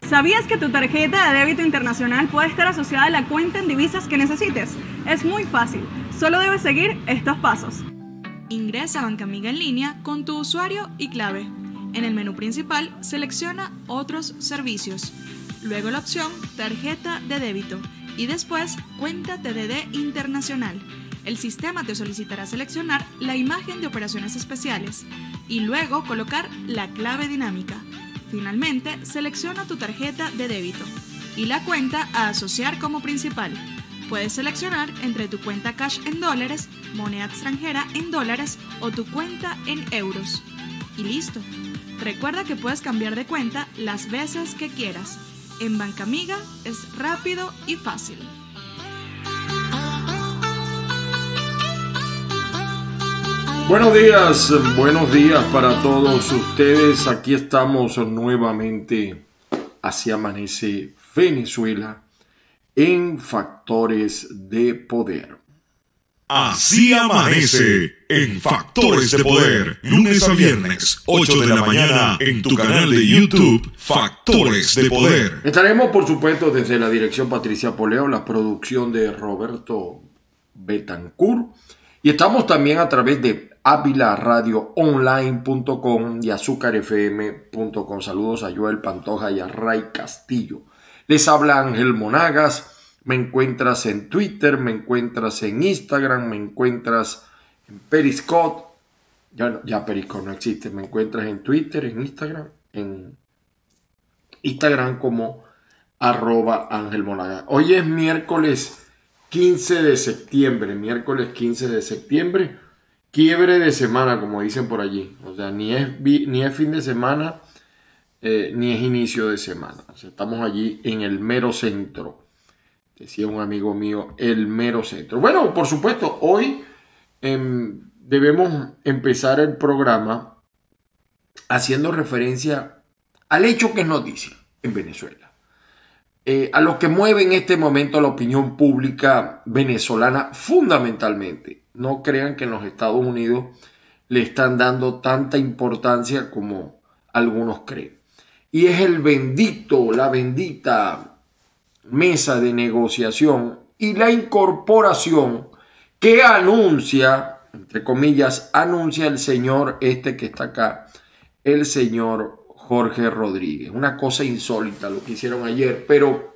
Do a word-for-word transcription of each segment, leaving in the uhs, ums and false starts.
¿Sabías que tu tarjeta de débito internacional puede estar asociada a la cuenta en divisas que necesites? Es muy fácil, solo debes seguir estos pasos. Ingresa a Bancamiga en línea con tu usuario y clave. En el menú principal, selecciona Otros servicios. Luego la opción Tarjeta de débito y después Cuenta T D D Internacional. El sistema te solicitará seleccionar la imagen de operaciones especiales y luego colocar la clave dinámica. Finalmente, selecciona tu tarjeta de débito y la cuenta a asociar como principal. Puedes seleccionar entre tu cuenta cash en dólares, moneda extranjera en dólares o tu cuenta en euros. Y listo. Recuerda que puedes cambiar de cuenta las veces que quieras. En Bancamiga es rápido y fácil. Buenos días, buenos días para todos ustedes. Aquí estamos nuevamente. Así amanece Venezuela en Factores de Poder. Así amanece en Factores de Poder, lunes a viernes, ocho de la mañana, en tu canal de YouTube, Factores de Poder. Estaremos, por supuesto, desde la dirección Patricia Poleo, la producción de Roberto Betancourt, y estamos también a través de Ávila Radio Online punto com y Azúcar F M punto com. Saludos a Joel Pantoja y a Ray Castillo. Les habla Ángel Monagas. Me encuentras en Twitter, me encuentras en Instagram, me encuentras en Periscope. Ya, no, ya Periscope no existe. Me encuentras en Twitter, en Instagram, en Instagram como arroba Ángel Monagas. Hoy es miércoles quince de septiembre, miércoles quince de septiembre, quiebre de semana, como dicen por allí. O sea, ni es, ni es fin de semana, eh, ni es inicio de semana. O sea, estamos allí en el mero centro. Decía un amigo mío, el mero centro. Bueno, por supuesto, hoy eh, debemos empezar el programa haciendo referencia al hecho que es noticia en Venezuela. Eh, a lo que mueve en este momento la opinión pública venezolana fundamentalmente. No crean que en los Estados Unidos le están dando tanta importancia como algunos creen. Y es el bendito, la bendita mesa de negociación y la incorporación que anuncia, entre comillas, anuncia el señor este que está acá, el señor Jorge Rodríguez. Una cosa insólita lo que hicieron ayer, pero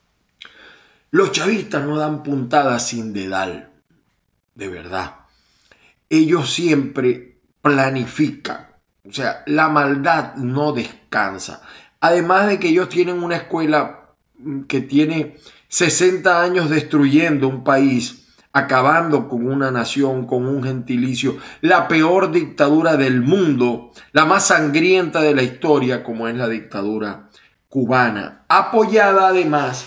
los chavistas no dan puntadas sin dedal, de verdad. Ellos siempre planifican, o sea, la maldad no descansa. Además de que ellos tienen una escuela que tiene sesenta años destruyendo un país, acabando con una nación, con un gentilicio, la peor dictadura del mundo, la más sangrienta de la historia, como es la dictadura cubana, apoyada además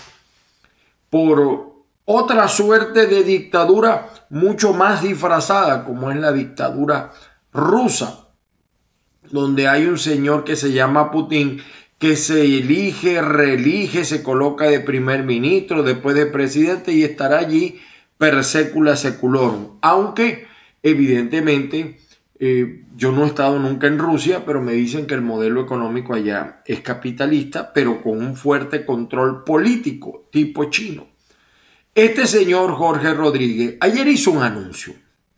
por otra suerte de dictadura mucho más disfrazada, como es la dictadura rusa, donde hay un señor que se llama Putin, que se elige, reelige, se coloca de primer ministro, después de presidente y estará allí per secula seculorum. Aunque evidentemente eh, yo no he estado nunca en Rusia, pero me dicen que el modelo económico allá es capitalista, pero con un fuerte control político tipo chino. Este señor Jorge Rodríguez ayer hizo un anuncio.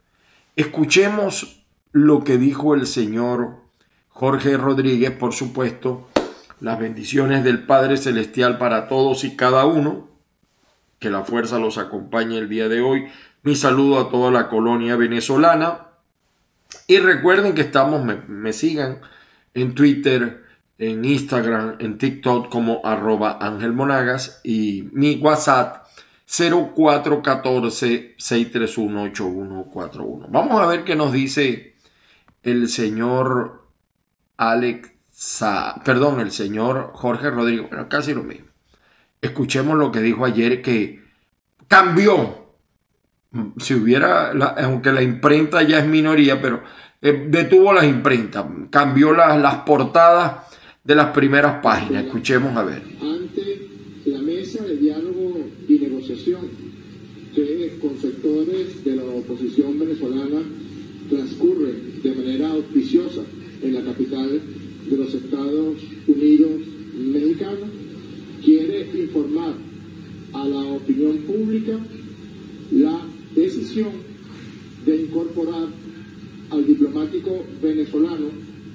Escuchemos lo que dijo el señor Jorge Rodríguez, por supuesto. Las bendiciones del Padre Celestial para todos y cada uno. Que la fuerza los acompañe el día de hoy. Mi saludo a toda la colonia venezolana. Y recuerden que estamos, me, me sigan en Twitter, en Instagram, en TikTok como arroba Ángel Monagas. Y mi WhatsApp cero cuatro uno cuatro, seis tres uno, ocho uno cuatro uno. Vamos a ver qué nos dice el señor Alex. Perdón, el señor Jorge Rodríguez, bueno, casi lo mismo. Escuchemos lo que dijo ayer, que cambió. Si hubiera, la, aunque la imprenta ya es minoría, pero eh, detuvo las imprentas, cambió las, las portadas de las primeras páginas. Escuchemos a ver. Ante la mesa de diálogo y negociación que con sectores de la oposición venezolana transcurre de manera auspiciosa en la capital de los Estados Unidos mexicanos, informar a la opinión pública la decisión de incorporar al diplomático venezolano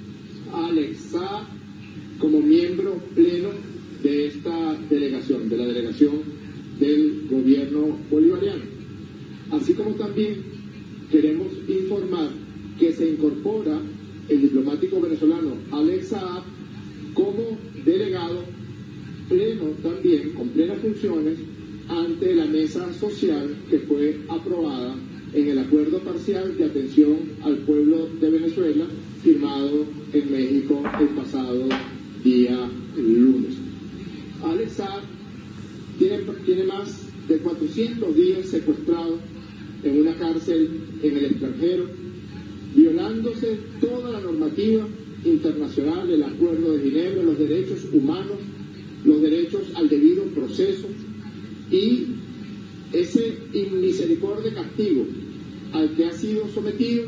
Alex Saab como miembro pleno de esta delegación, de la delegación del gobierno bolivariano. Así como también queremos informar que se incorpora el diplomático venezolano Alex Saab como delegado pleno también, con plenas funciones, ante la mesa social que fue aprobada en el acuerdo parcial de atención al pueblo de Venezuela, firmado en México el pasado día lunes. Alex Saab tiene, tiene más de cuatrocientos días secuestrado en una cárcel en el extranjero, violándose toda la normativa internacional, el Acuerdo de Ginebra, los derechos humanos, los derechos al debido proceso, y ese inmisericordia castigo al que ha sido sometido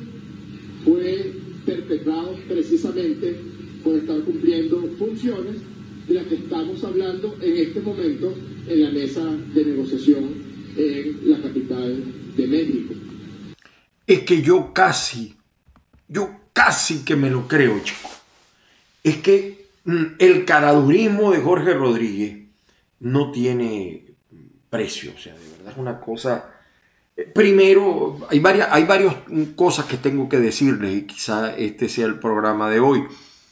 fue perpetrado precisamente por estar cumpliendo funciones de las que estamos hablando en este momento en la mesa de negociación en la capital de México. Es que yo casi, yo casi que me lo creo, chico. Es que mm, el caradurismo de Jorge Rodríguez no tiene precio, o sea, de verdad es una cosa. Primero, hay varias, hay varias cosas que tengo que decirles y quizá este sea el programa de hoy.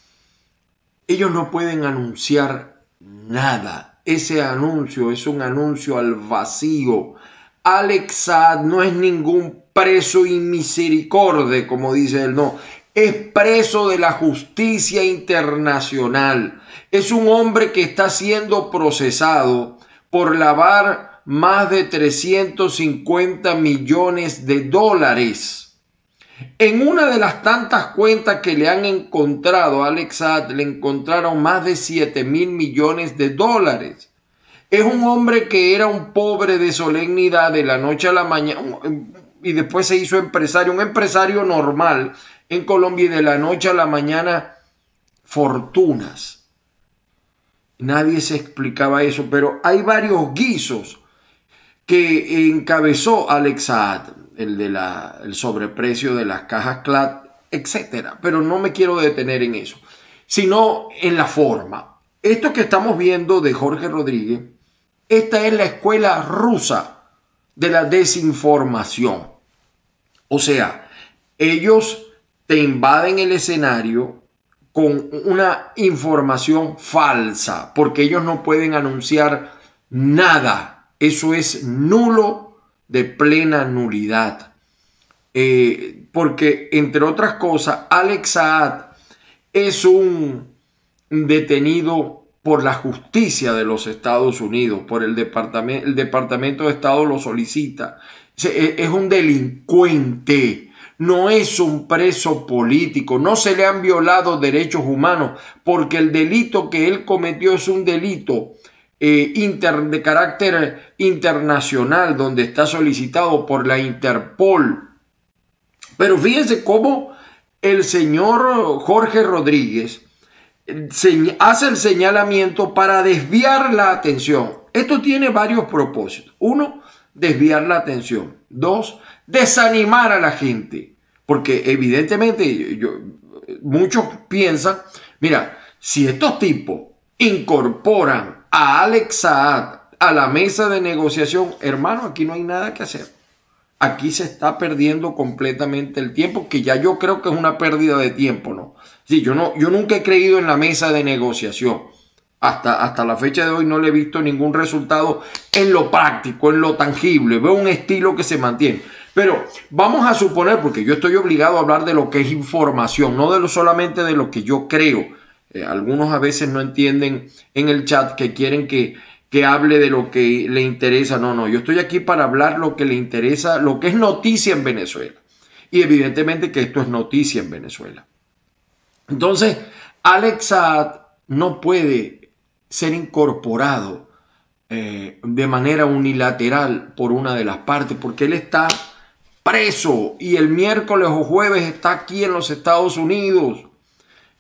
Ellos no pueden anunciar nada. Ese anuncio es un anuncio al vacío. Alex Saab no es ningún preso inmisericordia, como dice él, no. Es preso de la justicia internacional. Es un hombre que está siendo procesado por lavar más de trescientos cincuenta millones de dólares. En una de las tantas cuentas que le han encontrado a Alex Saab, le encontraron más de siete mil millones de dólares. Es un hombre que era un pobre de solemnidad de la noche a la mañana y después se hizo empresario, un empresario normal en Colombia, y de la noche a la mañana fortunas. Nadie se explicaba eso, pero hay varios guisos que encabezó Alex Saab, el de la, el sobreprecio de las cajas C L A D, etcétera. Pero no me quiero detener en eso, sino en la forma. Esto que estamos viendo de Jorge Rodríguez, esta es la escuela rusa de la desinformación. O sea, ellos te invaden el escenario con una información falsa, porque ellos no pueden anunciar nada. Eso es nulo, de plena nulidad. Eh, porque, entre otras cosas, Alex Saab es un detenido por la justicia de los Estados Unidos, por el departamento, el Departamento de Estado lo solicita. Es un delincuente, no es un preso político, no se le han violado derechos humanos, porque el delito que él cometió es un delito Eh, inter, de carácter internacional, donde está solicitado por la Interpol. Pero fíjense cómo el señor Jorge Rodríguez se, hace el señalamiento para desviar la atención. Esto tiene varios propósitos. Uno, desviar la atención. Dos, desanimar a la gente. Porque evidentemente yo, muchos piensan, mira, si estos tipos incorporan a Alex Saab a la mesa de negociación, hermano, aquí no hay nada que hacer. Aquí se está perdiendo completamente el tiempo, que ya yo creo que es una pérdida de tiempo, ¿no? Sí, yo no, yo nunca he creído en la mesa de negociación. Hasta, hasta la fecha de hoy no le he visto ningún resultado en lo práctico, en lo tangible. Veo un estilo que se mantiene. Pero vamos a suponer, porque yo estoy obligado a hablar de lo que es información, no de lo solamente de lo que yo creo. Eh, algunos a veces no entienden en el chat que quieren que, que hable de lo que le interesa. No, no, yo estoy aquí para hablar lo que le interesa, lo que es noticia en Venezuela. Y evidentemente que esto es noticia en Venezuela. Entonces, Alex Saab no puede ser incorporado eh, de manera unilateral por una de las partes, porque él está preso y el miércoles o jueves está aquí en los Estados Unidos.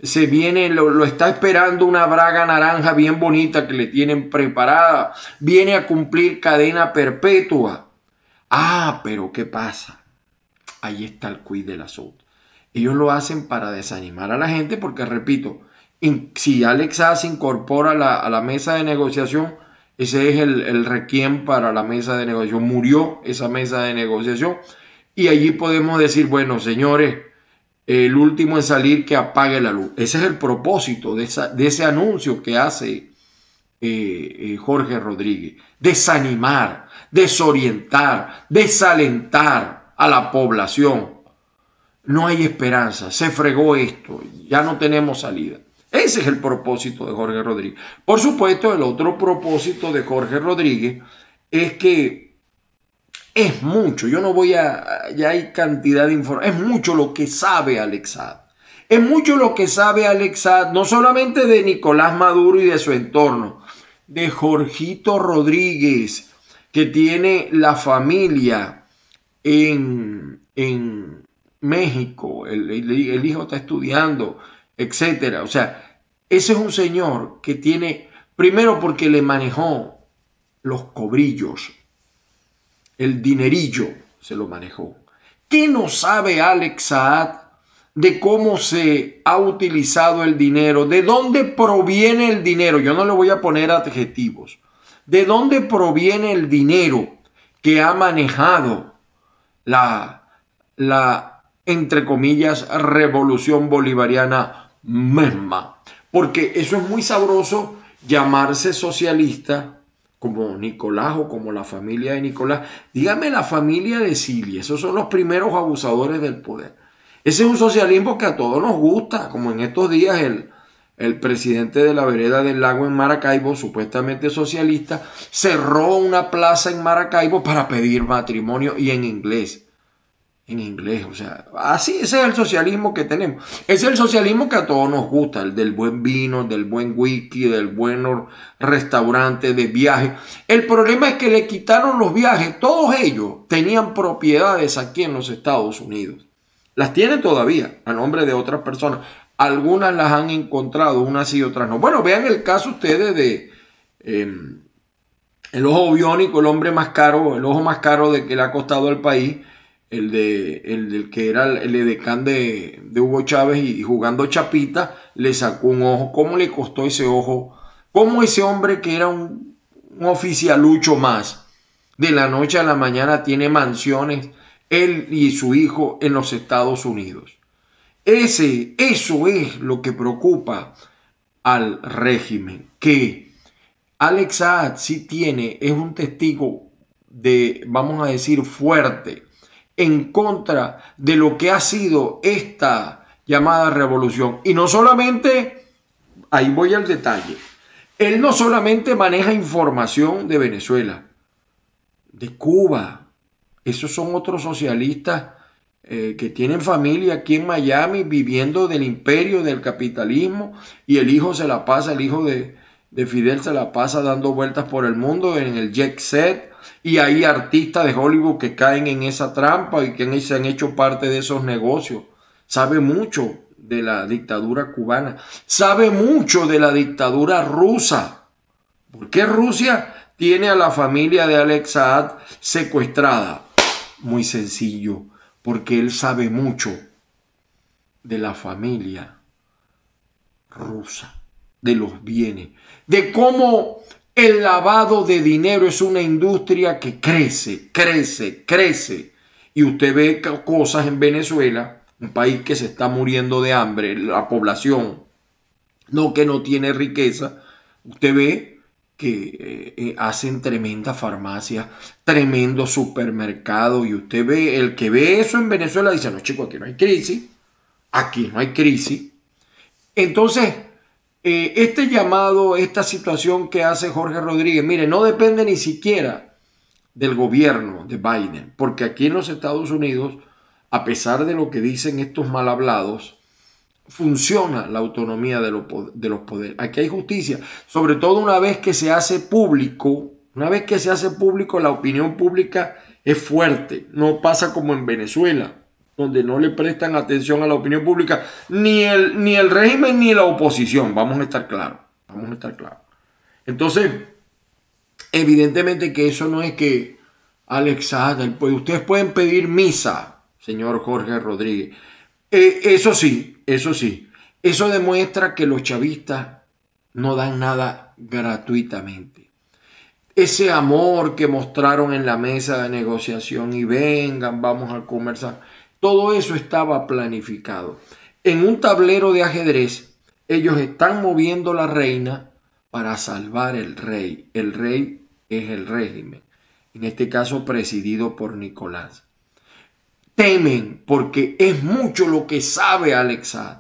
se viene, lo, lo está esperando una braga naranja bien bonita que le tienen preparada. Viene a cumplir cadena perpetua. Ah, pero ¿qué pasa? Ahí está el quid del asunto. Ellos lo hacen para desanimar a la gente porque, repito, si Alex Saab se incorpora a la, a la mesa de negociación, ese es el, el requiem para la mesa de negociación. Murió esa mesa de negociación y allí podemos decir, bueno, señores, el último en salir que apague la luz. Ese es el propósito de, esa, de ese anuncio que hace eh, eh, Jorge Rodríguez. Desanimar, desorientar, desalentar a la población. No hay esperanza, se fregó esto, ya no tenemos salida. Ese es el propósito de Jorge Rodríguez. Por supuesto, el otro propósito de Jorge Rodríguez es que es mucho, yo no voy a, ya hay cantidad de información, es mucho lo que sabe Alex Saab. Es mucho lo que sabe Alex Saab, no solamente de Nicolás Maduro y de su entorno, de Jorgito Rodríguez, que tiene la familia en... en México, el, el, el hijo está estudiando, etcétera. O sea, ese es un señor que tiene, primero porque le manejó los cobrillos, el dinerillo se lo manejó. ¿Qué no sabe Alex Saab de cómo se ha utilizado el dinero? ¿De dónde proviene el dinero? Yo no le voy a poner adjetivos. ¿De dónde proviene el dinero que ha manejado la, la entre comillas, revolución bolivariana misma? Porque eso es muy sabroso llamarse socialista como Nicolás o como la familia de Nicolás. Dígame la familia de Cilia, esos son los primeros abusadores del poder. Ese es un socialismo que a todos nos gusta, como en estos días el, el presidente de la vereda del Lago en Maracaibo, supuestamente socialista, cerró una plaza en Maracaibo para pedir matrimonio y en inglés. En inglés, o sea, así ese es el socialismo que tenemos. Ese es el socialismo que a todos nos gusta, el del buen vino, del buen whisky, del buen restaurante, de viaje. El problema es que le quitaron los viajes. Todos ellos tenían propiedades aquí en los Estados Unidos. Las tienen todavía a nombre de otras personas. Algunas las han encontrado, unas sí, otras no. Bueno, vean el caso ustedes de eh, el ojo biónico, el hombre más caro, el ojo más caro de que le ha costado al país. El, de, el del que era el edecán de, de Hugo Chávez y, y jugando chapita, le sacó un ojo. ¿Cómo le costó ese ojo? ¿Cómo ese hombre que era un, un oficialucho más, de la noche a la mañana tiene mansiones, él y su hijo en los Estados Unidos? Ese, eso es lo que preocupa al régimen, que Alex Saab sí tiene, es un testigo de, vamos a decir, fuerte, en contra de lo que ha sido esta llamada revolución. Y no solamente, ahí voy al detalle, él no solamente maneja información de Venezuela, de Cuba. Esos son otros socialistas eh, que tienen familia aquí en Miami viviendo del imperio, del capitalismo, y el hijo se la pasa, el hijo de, de Fidel se la pasa dando vueltas por el mundo en el jet set. Y hay artistas de Hollywood que caen en esa trampa y que se han hecho parte de esos negocios. Sabe mucho de la dictadura cubana. Sabe mucho de la dictadura rusa. ¿Por qué Rusia tiene a la familia de Alex Saab secuestrada? Muy sencillo. Porque él sabe mucho de la familia rusa, de los bienes, de cómo el lavado de dinero es una industria que crece, crece, crece. Y usted ve cosas en Venezuela, un país que se está muriendo de hambre, la población, no que no tiene riqueza. Usted ve que eh, hacen tremendas farmacias, tremendo supermercado. Y usted ve, el que ve eso en Venezuela dice, no chicos, aquí no hay crisis, aquí no hay crisis. Entonces, Eh, este llamado, esta situación que hace Jorge Rodríguez, mire, no depende ni siquiera del gobierno de Biden, porque aquí en los Estados Unidos, a pesar de lo que dicen estos mal hablados, funciona la autonomía de, lo, de los poderes. Aquí hay justicia, sobre todo una vez que se hace público, una vez que se hace público, la opinión pública es fuerte, no pasa como en Venezuela. donde no le prestan atención a la opinión pública, ni el, ni el régimen ni la oposición, vamos a estar claros, vamos a estar claros. Entonces, evidentemente que eso no es que Alex Saad, pues ustedes pueden pedir misa, señor Jorge Rodríguez. Eh, eso sí, eso sí, eso demuestra que los chavistas no dan nada gratuitamente. Ese amor que mostraron en la mesa de negociación y vengan, vamos a conversar, todo eso estaba planificado. En un tablero de ajedrez, ellos están moviendo la reina para salvar el rey. El rey es el régimen, en este caso presidido por Nicolás. Temen porque es mucho lo que sabe Alex Saad.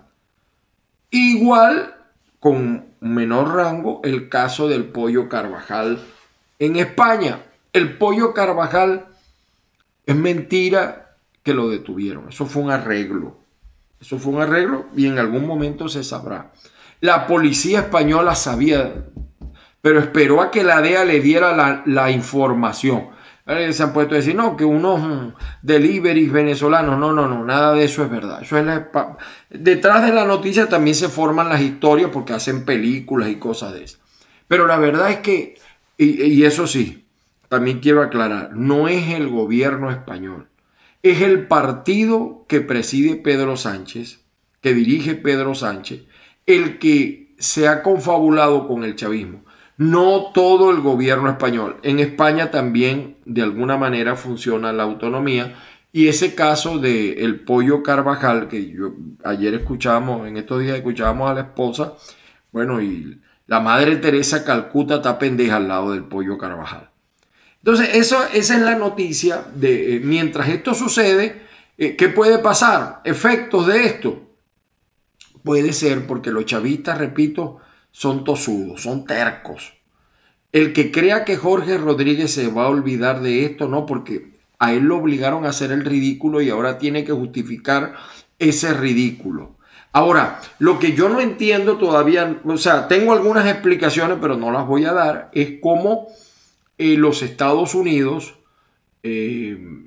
Igual, con menor rango, el caso del Pollo Carvajal en España. El Pollo Carvajal es mentira que lo detuvieron. Eso fue un arreglo. Eso fue un arreglo y en algún momento se sabrá. La policía española sabía, pero esperó a que la D E A le diera la, la información. Se han puesto a decir, no, que unos deliveries venezolanos, no, no, no, nada de eso es verdad. Eso es la, detrás de la noticia también se forman las historias porque hacen películas y cosas de eso. Pero la verdad es que, y, y eso sí, también quiero aclarar, no es el gobierno español, es el partido que preside Pedro Sánchez, que dirige Pedro Sánchez, el que se ha confabulado con el chavismo. No todo el gobierno español. En España también de alguna manera funciona la autonomía y ese caso de el Pollo Carvajal, que yo ayer escuchábamos, en estos días escuchábamos a la esposa, bueno, y la Madre Teresa Calcuta está pendeja al lado del Pollo Carvajal. Entonces, eso, esa es la noticia de eh, mientras esto sucede, eh, ¿qué puede pasar? Efectos de esto. Puede ser porque los chavistas, repito, son tosudos, son tercos. El que crea que Jorge Rodríguez se va a olvidar de esto, no, porque a él lo obligaron a hacer el ridículo y ahora tiene que justificar ese ridículo. Ahora, lo que yo no entiendo todavía, o sea, tengo algunas explicaciones, pero no las voy a dar, es cómo eh, los Estados Unidos eh,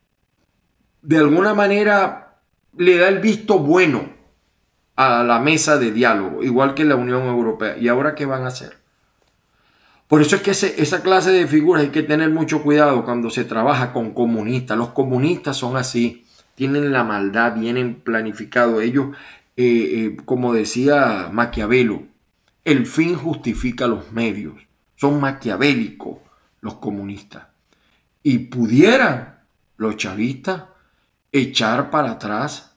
de alguna manera le da el visto bueno a la mesa de diálogo, igual que la Unión Europea. ¿Y ahora qué van a hacer? Por eso es que ese, esa clase de figuras hay que tener mucho cuidado cuando se trabaja con comunistas. Los comunistas son así, tienen la maldad, vienen planificados. Ellos, eh, eh, como decía Maquiavelo, el fin justifica los medios. Son maquiavélicos los comunistas. Y pudieran los chavistas echar para atrás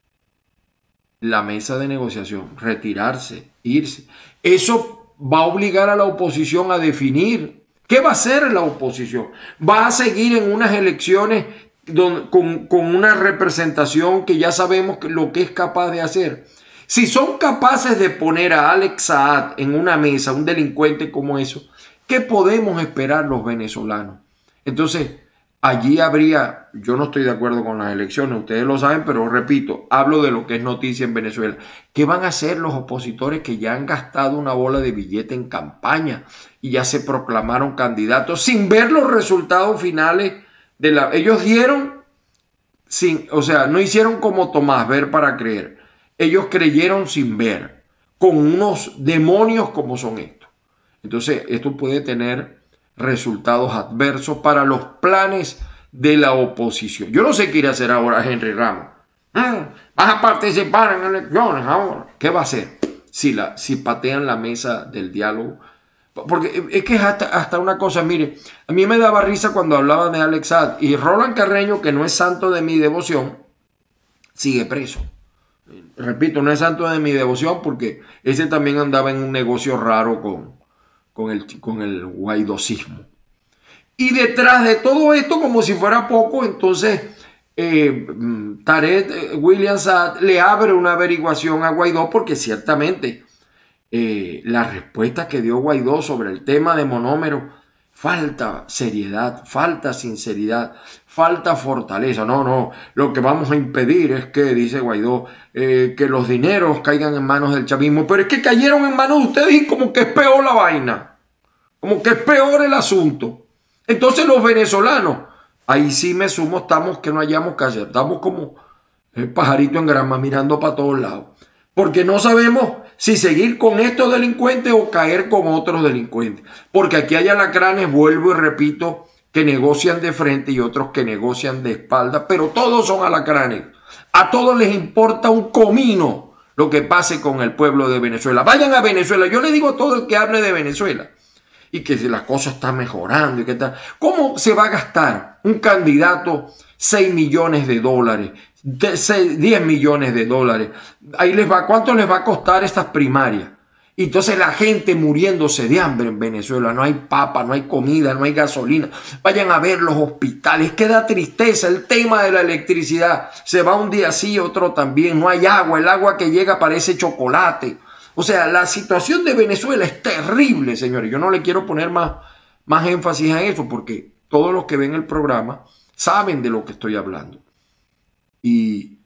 la mesa de negociación, retirarse, irse. Eso va a obligar a la oposición a definir qué va a hacer la oposición. Va a seguir en unas elecciones don, con, con una representación que ya sabemos lo que es capaz de hacer. Si son capaces de poner a Alex Saad en una mesa, un delincuente como eso, ¿qué podemos esperar los venezolanos? Entonces, allí habría, yo no estoy de acuerdo con las elecciones, ustedes lo saben, pero repito, hablo de lo que es noticia en Venezuela. ¿Qué van a hacer los opositores que ya han gastado una bola de billete en campaña y ya se proclamaron candidatos sin ver los resultados finales de la... Ellos dieron, sin, o sea, no hicieron como Tomás, ver para creer. Ellos creyeron sin ver, con unos demonios como son estos. Entonces, esto puede tener resultados adversos para los planes de la oposición. Yo no sé qué irá a hacer ahora Henry Ramos. ¿Vas a participar en elecciones ahora? ¿Qué va a hacer si, la, si patean la mesa del diálogo? Porque es que es hasta, hasta una cosa, mire, a mí me daba risa cuando hablaban de Alex Saad y Roland Carreño, que no es santo de mi devoción, sigue preso. Repito, no es santo de mi devoción porque ese también andaba en un negocio raro con Con el, con el guaidosismo. Y detrás de todo esto, como si fuera poco, entonces eh, Tarek William Saad le abre una averiguación a Guaidó porque ciertamente eh, la respuesta que dio Guaidó sobre el tema de monómero, falta seriedad, falta sinceridad, falta fortaleza. No, no, lo que vamos a impedir es que, dice Guaidó, eh, que los dineros caigan en manos del chavismo, pero es que cayeron en manos de ustedes y como que es peor la vaina. Como que es peor el asunto. Entonces los venezolanos, ahí sí me sumo, estamos que no hayamos que hacer. Estamos como, el pajarito en grama mirando para todos lados. Porque no sabemos si seguir con estos delincuentes o caer con otros delincuentes. Porque aquí hay alacranes, vuelvo y repito, que negocian de frente y otros que negocian de espalda, pero todos son alacranes. A todos les importa un comino lo que pase con el pueblo de Venezuela. Vayan a Venezuela. Yo le digo a todo el que hable de Venezuela y que las cosas están mejorando y que tal. ¿Cómo se va a gastar un candidato seis millones de dólares, diez millones de dólares? Ahí les va, ¿cuánto les va a costar estas primarias? Y entonces la gente muriéndose de hambre en Venezuela. No hay papa, no hay comida, no hay gasolina. Vayan a ver los hospitales. Que da tristeza el tema de la electricidad. Se va un día sí, otro también. No hay agua. El agua que llega parece chocolate. O sea, la situación de Venezuela es terrible, señores. Yo no le quiero poner más, más énfasis a eso porque todos los que ven el programa saben de lo que estoy hablando. Y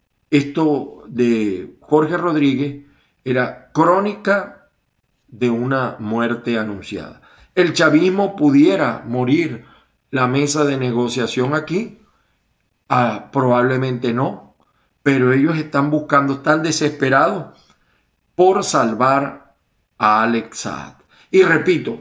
esto de Jorge Rodríguez era crónica de una muerte anunciada. El chavismo pudiera morir la mesa de negociación aquí, ah, probablemente no, pero ellos están buscando, están desesperados por salvar a Alex Saad. Y repito,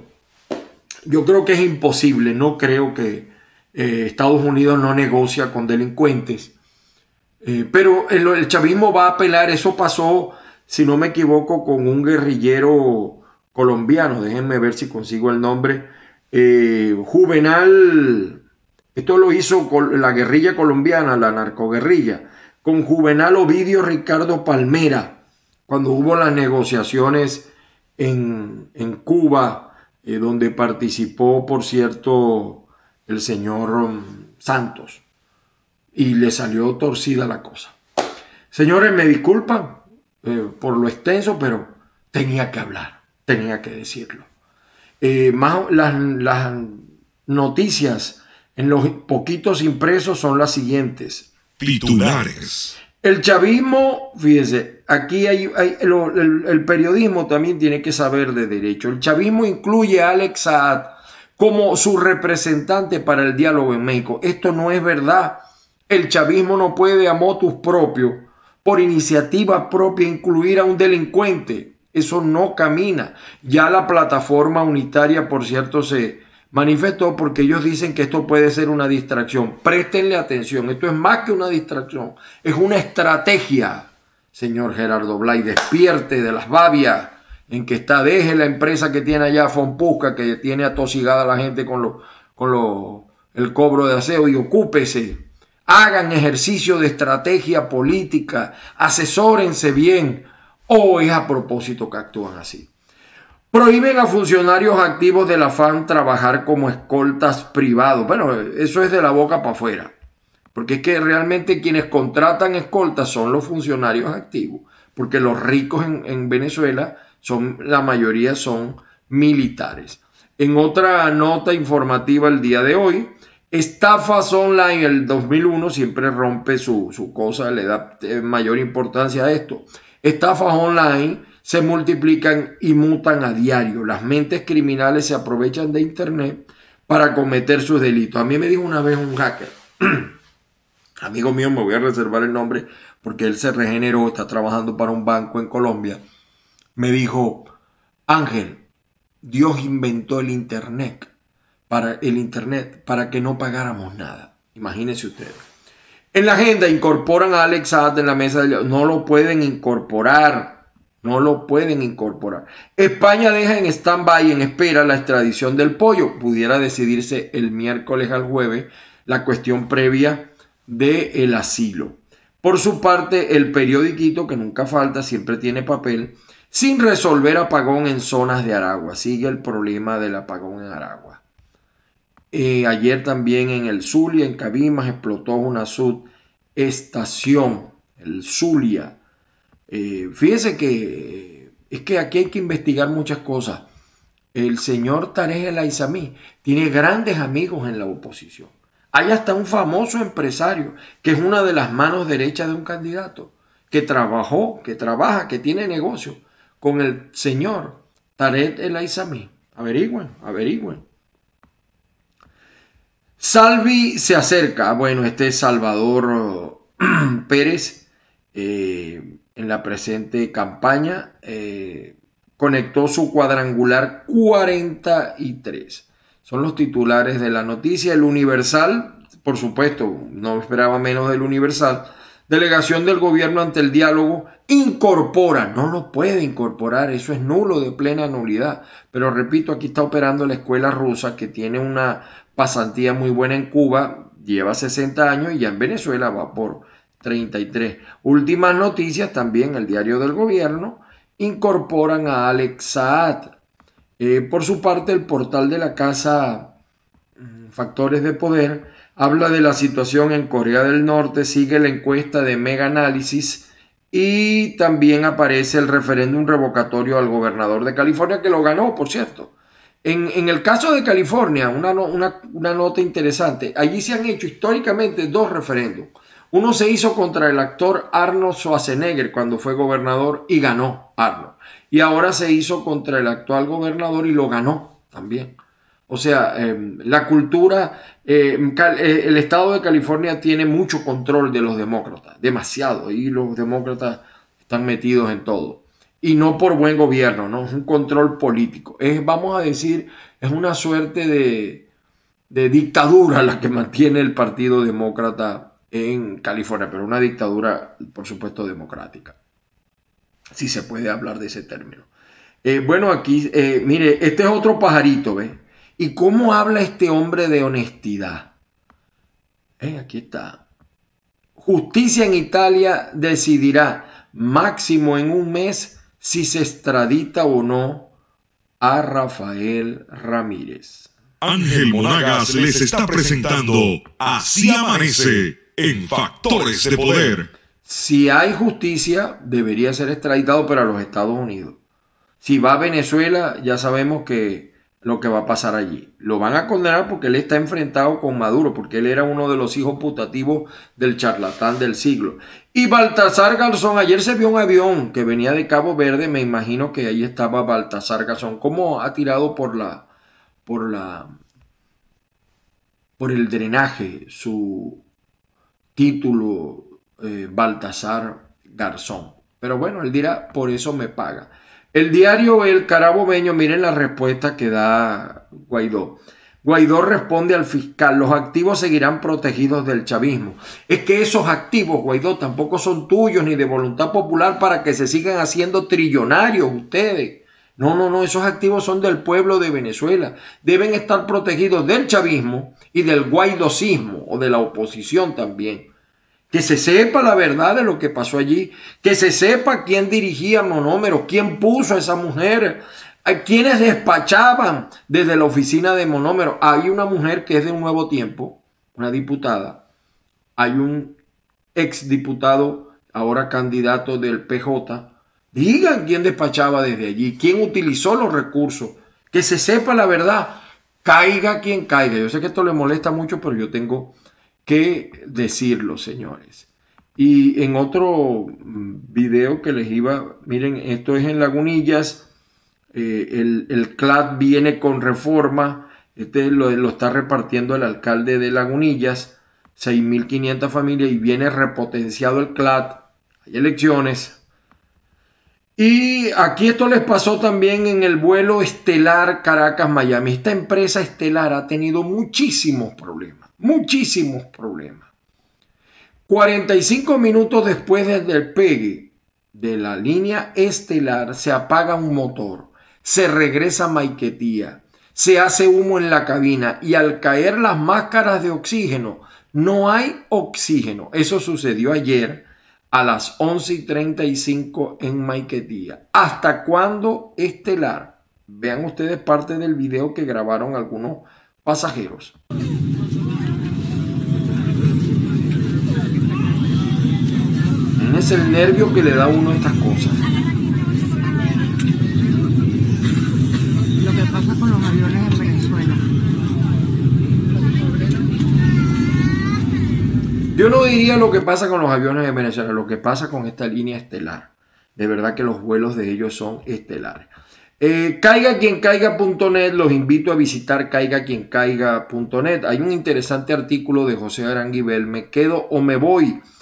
yo creo que es imposible, no creo que eh, Estados Unidos no negocia con delincuentes, eh, pero el, el chavismo va a apelar. Eso pasó, si no me equivoco, con un guerrillero colombiano, déjenme ver si consigo el nombre, eh, Juvenal, esto lo hizo con la guerrilla colombiana, la narcoguerrilla, con Juvenal Ovidio Ricardo Palmera, cuando hubo las negociaciones en, en Cuba, eh, donde participó, por cierto, el señor um, Santos, y le salió torcida la cosa. Señores, me disculpan Eh, por lo extenso, pero tenía que hablar, tenía que decirlo. Eh, más, las, las noticias en los poquitos impresos son las siguientes. Titulares. El chavismo, fíjese, aquí hay, hay el, el, el periodismo también tiene que saber de derecho. El chavismo incluye a Alex Saad como su representante para el diálogo en México. Esto no es verdad. El chavismo no puede a motus propio, por iniciativa propia, incluir a un delincuente. Eso no camina. Ya la plataforma unitaria, por cierto, se manifestó porque ellos dicen que esto puede ser una distracción. Préstenle atención. Esto es más que una distracción. Es una estrategia. Señor Gerardo Blay, despierte de las babias en que está. Deje la empresa que tiene allá, Fonpusca, que tiene atosigada a la gente con, lo, con lo, el cobro de aseo, y ocúpese. Hagan ejercicio de estrategia política, asesórense bien, o es a propósito que actúan así. Prohíben a funcionarios activos de la F A N trabajar como escoltas privados. Bueno, eso es de la boca para afuera, porque es que realmente quienes contratan escoltas son los funcionarios activos, porque los ricos en, en Venezuela, son, la mayoría son militares. En otra nota informativa el día de hoy, estafas online. El dos mil uno siempre rompe su, su cosa, le da mayor importancia a esto. Estafas online se multiplican y mutan a diario. Las mentes criminales se aprovechan de internet para cometer sus delitos. A mí me dijo una vez un hacker, amigo mío, me voy a reservar el nombre porque él se regeneró, está trabajando para un banco en Colombia. Me dijo: Ángel, Dios inventó el internet. Para el internet, para que no pagáramos nada. Imagínense ustedes. En la agenda incorporan a Alex Saad en la mesa de... No lo pueden incorporar. No lo pueden incorporar. España deja en stand-by, en espera, la extradición del Pollo. Pudiera decidirse el miércoles al jueves la cuestión previa del asilo. Por su parte, el periodiquito, que nunca falta, siempre tiene papel, sin resolver apagón en zonas de Aragua. Sigue el problema del apagón en Aragua. Eh, ayer también en el Zulia, en Cabimas, explotó una subestación, el Zulia. Eh, fíjese que es que aquí hay que investigar muchas cosas. El señor Tarek El Aizami tiene grandes amigos en la oposición. Hay hasta un famoso empresario que es una de las manos derechas de un candidato, que trabajó, que trabaja, que tiene negocio con el señor Tarek El Aizami. Averigüen, averigüen. Salvi se acerca. Bueno, este es Salvador Pérez eh, en la presente campaña eh, conectó su cuadrangular cuarenta y tres. Son los titulares de la noticia. El Universal, por supuesto, no esperaba menos del Universal. Delegación del gobierno ante el diálogo incorpora, no lo puede incorporar, eso es nulo, de plena nulidad. Pero repito, aquí está operando la escuela rusa, que tiene una pasantía muy buena en Cuba, lleva sesenta años y ya en Venezuela va por treinta y tres. Últimas noticias también, el diario del gobierno, incorporan a Alex Saad. Eh, por su parte, el portal de la casa Factores de Poder habla de la situación en Corea del Norte, sigue la encuesta de Mega Análisis y también aparece el referéndum revocatorio al gobernador de California, que lo ganó, por cierto. En, en el caso de California, una, una, una nota interesante, allí se han hecho históricamente dos referéndums. Uno se hizo contra el actor Arnold Schwarzenegger cuando fue gobernador y ganó Arnold. Y ahora se hizo contra el actual gobernador y lo ganó también. O sea, eh, la cultura, eh, el estado de California tiene mucho control de los demócratas, demasiado, y los demócratas están metidos en todo. Y no por buen gobierno, no, es un control político. Es, vamos a decir, es una suerte de, de dictadura la que mantiene el Partido Demócrata en California, pero una dictadura, por supuesto, democrática. Si se puede hablar de ese término. Eh, bueno, aquí, eh, mire, este es otro pajarito, ¿ves? ¿Y cómo habla este hombre de honestidad? Eh, aquí está. Justicia en Italia decidirá máximo en un mes si se extradita o no a Rafael Ramírez. Ángel Monagas les está presentando Así Amanece en Factores de Poder. Si hay justicia, debería ser extraditado para los Estados Unidos. Si va a Venezuela, ya sabemos que lo que va a pasar allí. Lo van a condenar porque él está enfrentado con Maduro, porque él era uno de los hijos putativos del charlatán del siglo. Y Baltasar Garzón, ayer se vio un avión que venía de Cabo Verde, me imagino que ahí estaba Baltasar Garzón. ¿Cómo ha tirado por la, por la, por el drenaje su título eh, Baltasar Garzón? Pero bueno, él dirá, por eso me paga. El diario El Carabobeño, miren la respuesta que da Guaidó. Guaidó responde al fiscal, los activos seguirán protegidos del chavismo. Es que esos activos, Guaidó, tampoco son tuyos ni de voluntad popular para que se sigan haciendo trillonarios ustedes. No, no, no, esos activos son del pueblo de Venezuela. Deben estar protegidos del chavismo y del guaidocismo o de la oposición también. Que se sepa la verdad de lo que pasó allí, que se sepa quién dirigía Monómero, quién puso a esa mujer, a quienes despachaban desde la oficina de Monómero. Hay una mujer que es de Un Nuevo Tiempo, una diputada, hay un exdiputado, ahora candidato del P J. Digan quién despachaba desde allí, quién utilizó los recursos, que se sepa la verdad, caiga quien caiga. Yo sé que esto le molesta mucho, pero yo tengo que decirlo, señores. Y en otro video que les iba, miren, esto es en Lagunillas, eh, el, el C L A D viene con reforma, este lo, lo está repartiendo el alcalde de Lagunillas, seis mil quinientas familias, y viene repotenciado el C L A D, hay elecciones. Y aquí esto les pasó también en el vuelo estelar Caracas-Miami. Esta empresa estelar ha tenido muchísimos problemas. Muchísimos problemas. cuarenta y cinco minutos después del despegue de la línea estelar se apaga un motor, se regresa a Maiquetía, se hace humo en la cabina y al caer las máscaras de oxígeno no hay oxígeno. Eso sucedió ayer a las once y treinta y cinco en Maiquetía. ¿Hasta cuándo estelar? Vean ustedes parte del video que grabaron algunos pasajeros. Es el nervio que le da a uno estas cosas. Lo que pasa con los aviones en Venezuela. Yo no diría lo que pasa con los aviones en Venezuela, lo que pasa con esta línea estelar. De verdad que los vuelos de ellos son estelares. Eh, caiga quien caiga punto net, los invito a visitar caiga quien caiga punto net. Hay un interesante artículo de José Aranguibel, Me quedo o me voy.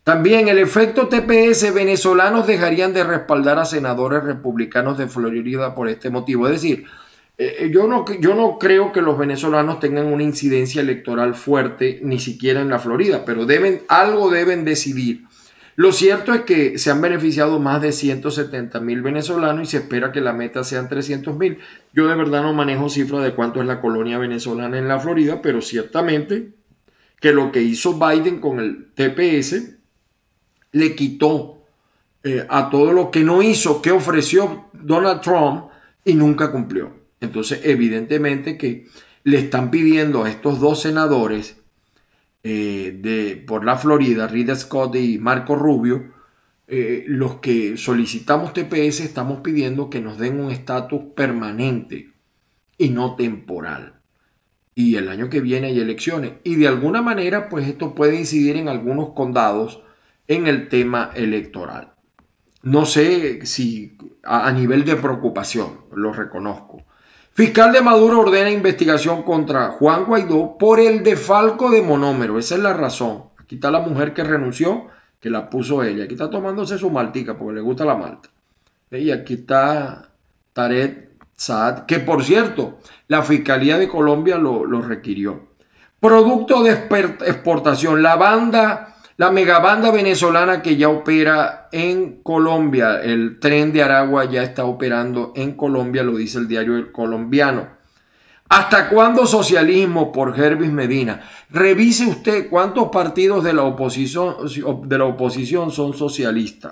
También el efecto T P S, venezolanos dejarían de respaldar a senadores republicanos de Florida por este motivo. Es decir, eh, yo, no, yo no creo que los venezolanos tengan una incidencia electoral fuerte, ni siquiera en la Florida, pero deben, algo deben decidir. Lo cierto es que se han beneficiado más de ciento setenta mil venezolanos y se espera que la meta sean trescientos mil. Yo de verdad no manejo cifras de cuánto es la colonia venezolana en la Florida, pero ciertamente que lo que hizo Biden con el T P S le quitó eh, a todo lo que no hizo, que ofreció Donald Trump y nunca cumplió. Entonces, evidentemente que le están pidiendo a estos dos senadores eh, de, por la Florida, Rick Scott y Marco Rubio, eh, los que solicitamos T P S, estamos pidiendo que nos den un estatus permanente y no temporal. Y el año que viene hay elecciones. Y de alguna manera, pues esto puede incidir en algunos condados en el tema electoral. No sé si a, a nivel de preocupación, lo reconozco. Fiscal de Maduro ordena investigación contra Juan Guaidó por el desfalco de monómero. Esa es la razón. Aquí está la mujer que renunció, que la puso ella. Aquí está tomándose su maltica porque le gusta la malta. Y aquí está Tarek Saad, que por cierto, la Fiscalía de Colombia lo, lo requirió. Producto de exportación. La banda... La megabanda venezolana que ya opera en Colombia, el tren de Aragua ya está operando en Colombia, lo dice el diario El Colombiano. ¿Hasta cuándo socialismo? Por Jervis Medina. Revise usted cuántos partidos de la oposición, de la oposición son socialistas.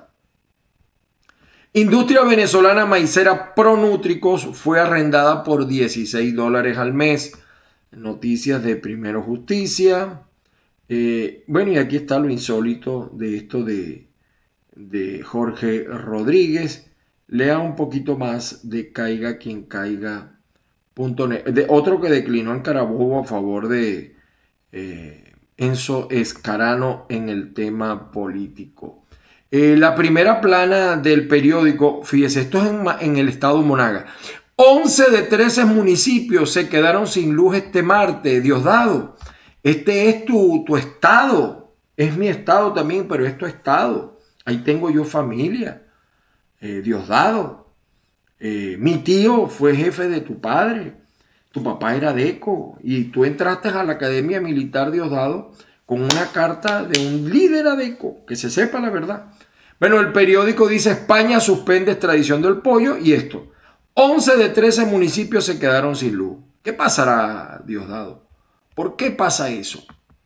Industria venezolana maicera Pronútricos fue arrendada por dieciséis dólares al mes. Noticias de Primero Justicia. Eh, bueno, y aquí está lo insólito de esto de, de Jorge Rodríguez. Lea un poquito más de caiga quien caiga punto net. De otro que declinó en Carabobo a favor de eh, Enzo Escarano en el tema político. Eh, la primera plana del periódico, fíjese, esto es en, en el estado Monaga. once de trece municipios se quedaron sin luz este martes, Diosdado. Este es tu, tu estado, es mi estado también, pero es tu estado. Ahí tengo yo familia, eh, Diosdado. Eh, mi tío fue jefe de tu padre, tu papá era deco y tú entraste a la Academia Militar Diosdado con una carta de un líder adeco, que se sepa la verdad. Bueno, el periódico dice España suspende extradición del pollo y esto. once de trece municipios se quedaron sin luz. ¿Qué pasará, Diosdado? ¿Por qué pasa eso?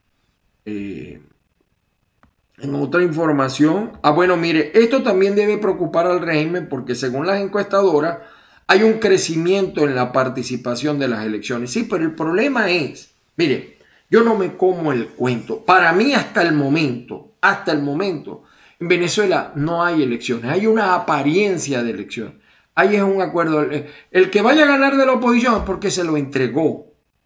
Eh, en otra información, ah bueno, mire, esto también debe preocupar al régimen porque según las encuestadoras hay un crecimiento en la participación de las elecciones. Sí, pero el problema es, mire, yo no me como el cuento. Para mí hasta el momento, hasta el momento, en Venezuela no hay elecciones, hay una apariencia de elección. Ahí es un acuerdo. El que vaya a ganar de la oposición es porque se lo entregó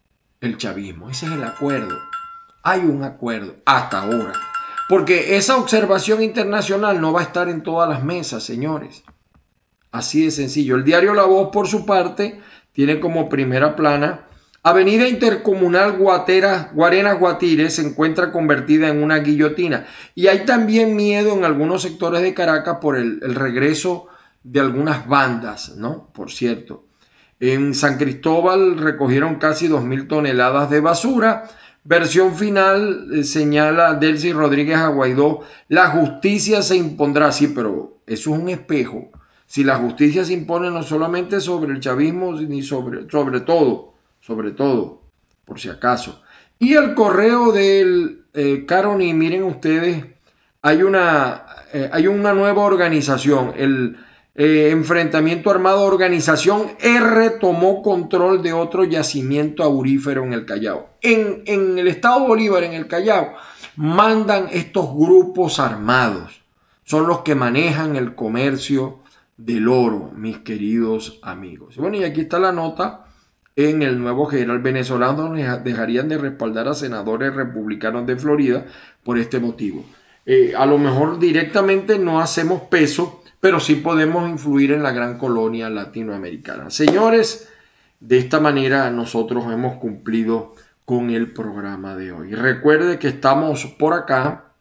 el chavismo. Ese es el acuerdo. Hay un acuerdo hasta ahora. Porque esa observación internacional no va a estar en todas las mesas, señores. Así de sencillo. El diario La Voz, por su parte, tiene como primera plana: Avenida Intercomunal Guatera, Guarenas Guatire se encuentra convertida en una guillotina. Y hay también miedo en algunos sectores de Caracas por el, el regreso de algunas bandas, ¿no? Por cierto. En San Cristóbal recogieron casi dos mil toneladas de basura. Versión final eh, señala Delcy Rodríguez a Guaidó: la justicia se impondrá. Sí, pero eso es un espejo. Si la justicia se impone no solamente sobre el chavismo, ni sobre, sobre todo, sobre todo, por si acaso. Y el correo del eh, Caroni, miren ustedes, hay una, eh, hay una nueva organización, el Eh, enfrentamiento armado, organización R tomó control de otro yacimiento aurífero en el Callao. En, en el estado Bolívar, en el Callao, mandan estos grupos armados. Son los que manejan el comercio del oro, mis queridos amigos. Bueno, y aquí está la nota en el Nuevo General. Venezolanos dejarían de respaldar a senadores republicanos de Florida por este motivo. Eh, a lo mejor directamente no hacemos peso, pero sí podemos influir en la gran colonia latinoamericana. Señores, de esta manera nosotros hemos cumplido con el programa de hoy. Recuerde que estamos por acá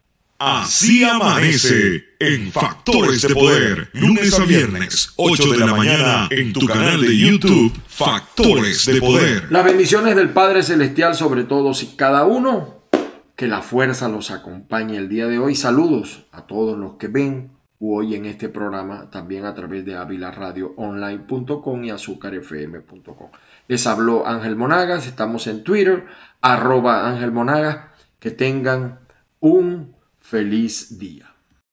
Así amanece en Factores de Poder, lunes a viernes, ocho de la mañana, en tu canal de YouTube, Factores de Poder. Las bendiciones del Padre Celestial sobre todos y cada uno, que la fuerza los acompañe el día de hoy. Saludos a todos los que ven u oyen este programa, también a través de avila radio online punto com y azúcar f m punto com. Les habló Ángel Monagas, estamos en Twitter, arroba Ángel Monagas. Que tengan un feliz día.